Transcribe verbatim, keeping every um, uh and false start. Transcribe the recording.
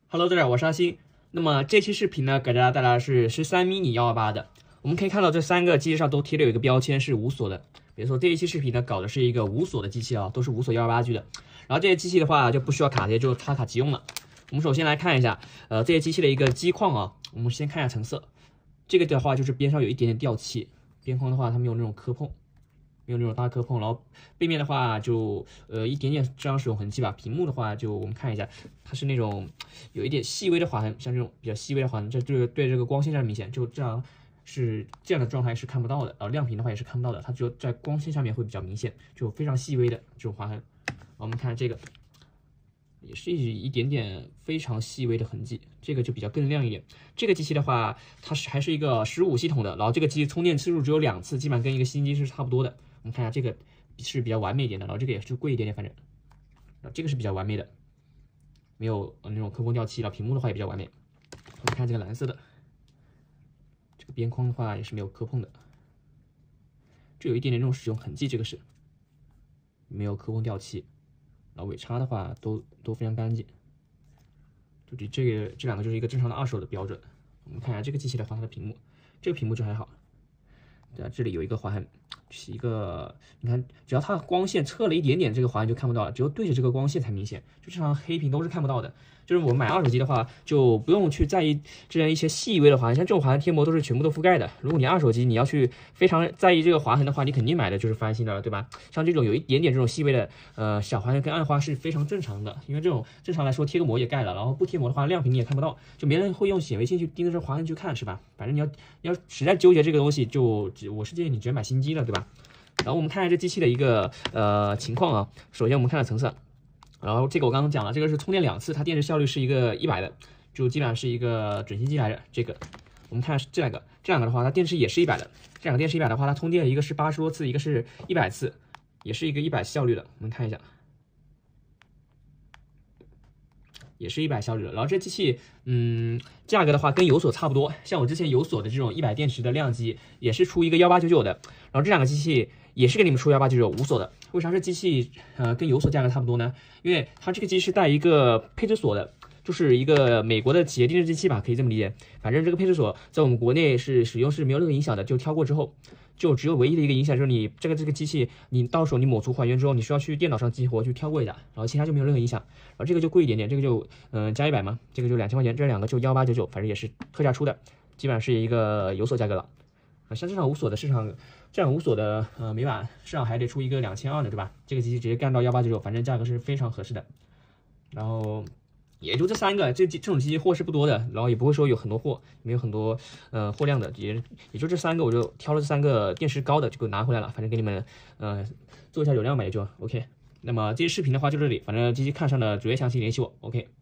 Hello，大家好，我是阿星。那么这期视频呢，给大家带来的是十三 mini 一二八的。我们可以看到这三个机器上都贴了有一个标签是无锁的。比如说这一期视频呢，搞的是一个无锁的机器啊，都是无锁一二八 G 的。然后这些机器的话就不需要卡贴，就插卡即用了。我们首先来看一下，呃，这些机器的一个机框啊，我们先看一下成色。这个的话就是边上有一点点掉漆，边框的话它没有那种磕碰。没有那种大磕碰，然后背面的话就呃一点点这样使用痕迹吧。屏幕的话就我们看一下，它是那种有一点细微的划痕，像这种比较细微的划痕，这就是对这个光线上明显，就这样是这样的状态是看不到的，然后亮屏的话也是看不到的，它只有在光线下面会比较明显，就非常细微的这种划痕。我们看这个也是一一点点非常细微的痕迹，这个就比较更亮一点。这个机器的话，它是还是一个十五系统的，然后这个机器充电次数只有两次，基本上跟一个新机是差不多的。我们看一下这个是比较完美一点的，然后这个也是贵一点点，反正，然后这个是比较完美的，没有那种磕碰掉漆，然后屏幕的话也比较完美。我们看这个蓝色的，这个边框的话也是没有磕碰的，这有一点点那种使用痕迹，这个是没有磕碰掉漆，然后尾插的话都都非常干净，就这这个这两个就是一个正常的二手的标准。我们看一下这个机器的话，它的屏幕，这个屏幕就还好。对啊，这里有一个划痕，是一个，你看，只要它光线侧了一点点，这个划痕就看不到了，只有对着这个光线才明显，就正常黑屏都是看不到的。就是我们买二手机的话，就不用去在意这样一些细微的划痕，像这种划痕贴膜都是全部都覆盖的。如果你二手机你要去非常在意这个划痕的话，你肯定买的就是翻新的了，对吧？像这种有一点点这种细微的呃小划痕跟暗花是非常正常的，因为这种正常来说贴个膜也盖了，然后不贴膜的话亮屏你也看不到，就没人会用显微镜去盯着这划痕去看，是吧？反正你要你要实在纠结这个东西，就我是建议你直接买新机了，对吧？然后我们看一下这机器的一个呃情况啊，首先我们看到成色。然后这个我刚刚讲了，这个是充电两次，它电池效率是一个一百的，就基本上是一个准新机来着。这个我们看这两个，这两个的话，它电池也是一百的。这两个电池一百的话，它充电一个是八十多次，一个是一百次，也是一个一百效率的。我们看一下，也是一百效率的。然后这机器，嗯，价格的话跟有锁差不多。像我之前有锁的这种一百电池的亮机，也是出一个幺八九九的。然后这两个机器也是给你们出幺八九九无锁的。为啥这机器呃跟有锁价格差不多呢？因为它这个机是带一个配置锁的，就是一个美国的企业定制机器吧，可以这么理解。反正这个配置锁在我们国内是使用是没有任何影响的，就挑过之后，就只有唯一的一个影响就是你这个这个机器你到手你抹除还原之后，你需要去电脑上激活去挑过一下，然后其他就没有任何影响。然后这个就贵一点点，这个就嗯、呃、加一百嘛，这个就两千块钱，这两个就幺八九九，反正也是特价出的，基本上是一个有锁价格了。啊，像这场无锁的市场，这样无锁的呃美版市场还得出一个两千二的，对吧？这个机器直接干到幺八九九，反正价格是非常合适的。然后也就这三个，这这种机器货是不多的，然后也不会说有很多货，没有很多呃货量的，也也就这三个，我就挑了这三个电池高的就给我拿回来了，反正给你们呃做一下流量嘛，也就 OK。那么这些视频的话就这里，反正机器看上的主页详情联系我 OK。